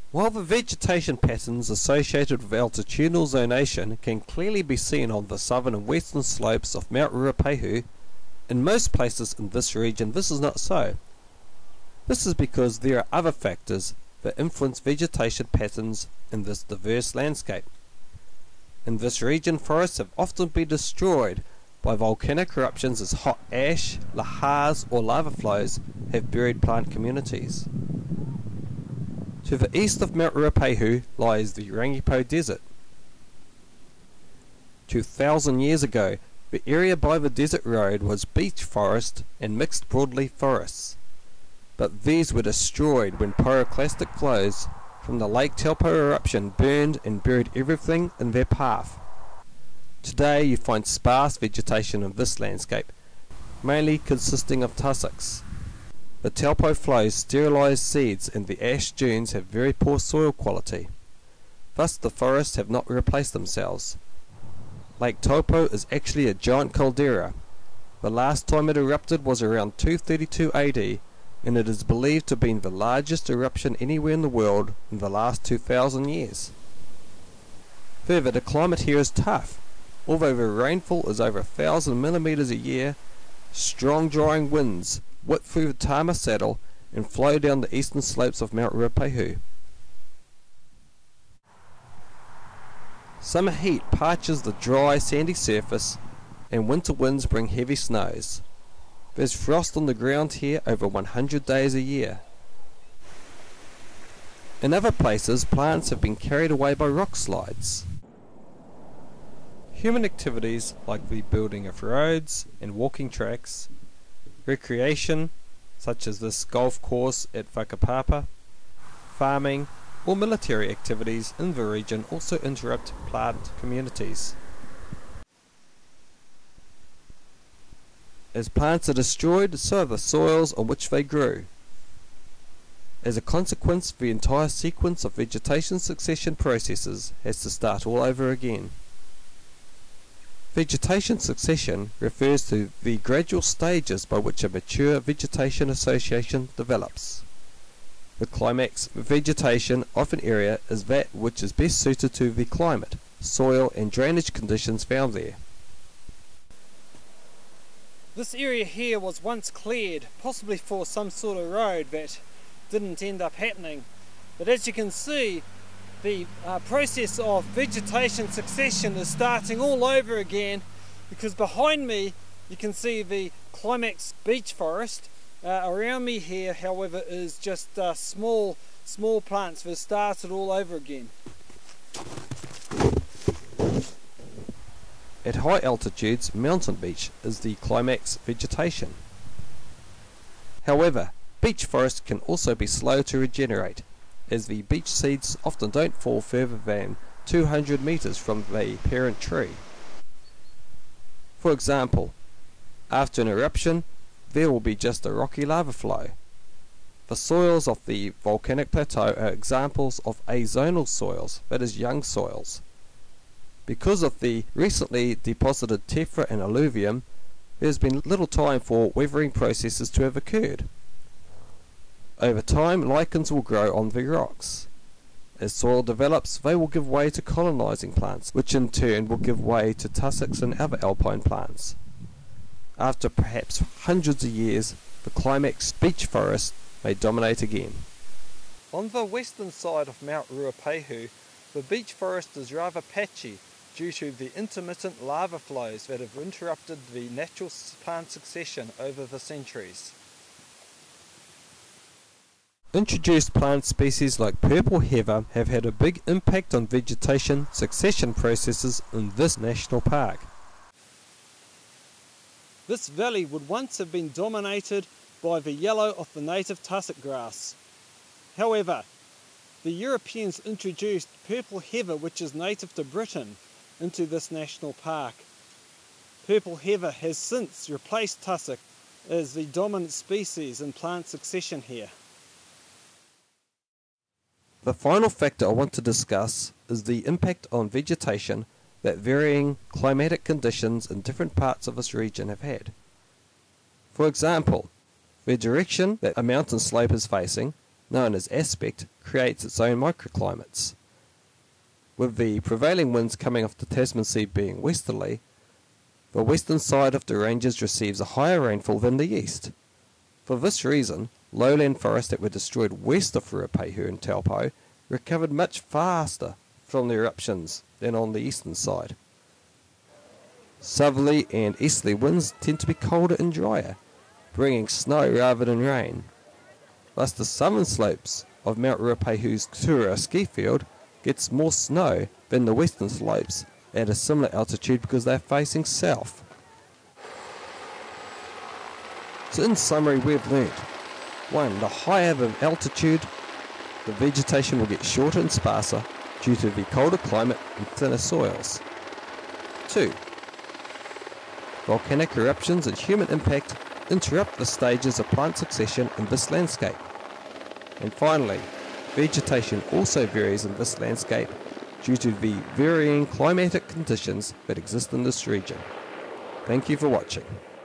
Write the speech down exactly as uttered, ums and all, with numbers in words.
While the vegetation patterns associated with altitudinal zonation can clearly be seen on the southern and western slopes of Mount Ruapehu, in most places in this region this is not so. This is because there are other factors that influence vegetation patterns in this diverse landscape. In this region, forests have often been destroyed by volcanic eruptions as hot ash, lahars or lava flows have buried plant communities. To the east of Mount Ruapehu lies the Rangipo Desert. two thousand years ago, the area by the desert road was beech forest and mixed broadleaf forests, but these were destroyed when pyroclastic flows from the Lake Taupo eruption burned and buried everything in their path. Today you find sparse vegetation in this landscape, mainly consisting of tussocks. The Taupo flows sterilise seeds and the ash dunes have very poor soil quality. Thus the forests have not replaced themselves. Lake Taupo is actually a giant caldera. The last time it erupted was around two thirty-two A D, and it is believed to have been the largest eruption anywhere in the world in the last two thousand years. Further, the climate here is tough. Although the rainfall is over a thousand millimeters a year, strong drying winds whip through the Tama saddle and flow down the eastern slopes of Mount Ruapehu. Summer heat parches the dry, sandy surface, and winter winds bring heavy snows. There's frost on the ground here over one hundred days a year. In other places, plants have been carried away by rock slides. Human activities like the building of roads and walking tracks, recreation such as this golf course at Whakapapa, farming, or military activities in the region also interrupt plant communities. As plants are destroyed, so are the soils on which they grew. As a consequence, the entire sequence of vegetation succession processes has to start all over again. Vegetation succession refers to the gradual stages by which a mature vegetation association develops. The climax vegetation of an area is that which is best suited to the climate, soil and drainage conditions found there. This area here was once cleared, possibly for some sort of road that didn't end up happening. But as you can see, the uh, process of vegetation succession is starting all over again, because behind me you can see the climax beech forest. Uh, around me here, however, is just uh, small small plants that started all over again. At high altitudes, mountain beech is the climax vegetation. However, beech forest can also be slow to regenerate, as the beech seeds often don't fall further than two hundred meters from the parent tree. For example, after an eruption, there will be just a rocky lava flow. The soils of the volcanic plateau are examples of azonal soils, that is, young soils. Because of the recently deposited tephra and alluvium, there has been little time for weathering processes to have occurred. Over time, lichens will grow on the rocks. As soil develops, they will give way to colonizing plants, which in turn will give way to tussocks and other alpine plants. After perhaps hundreds of years, the climax beech forest may dominate again. On the western side of Mount Ruapehu, the beech forest is rather patchy due to the intermittent lava flows that have interrupted the natural plant succession over the centuries. Introduced plant species like purple heather have had a big impact on vegetation succession processes in this national park. This valley would once have been dominated by the yellow of the native tussock grass. However, the Europeans introduced purple heather, which is native to Britain, into this national park. Purple heather has since replaced tussock as the dominant species in plant succession here. The final factor I want to discuss is the impact on vegetation that varying climatic conditions in different parts of this region have had. For example, the direction that a mountain slope is facing known as aspect, creates its own microclimates. With the prevailing winds coming off the Tasman Sea being westerly, the western side of the ranges receives a higher rainfall than the east. For this reason, lowland forests that were destroyed west of Ruapehu and Taupo recovered much faster from the eruptions than on the eastern side. Southerly and easterly winds tend to be colder and drier, bringing snow rather than rain. Thus the southern slopes of Mount Ruapehu's Tura ski field gets more snow than the western slopes at a similar altitude because they're facing south. So in summary, we've learnt: one, the higher the altitude, the vegetation will get shorter and sparser due to the colder climate and thinner soils. Two, volcanic eruptions and human impact interrupt the stages of plant succession in this landscape. And finally, vegetation also varies in this landscape due to the varying climatic conditions that exist in this region. Thank you for watching.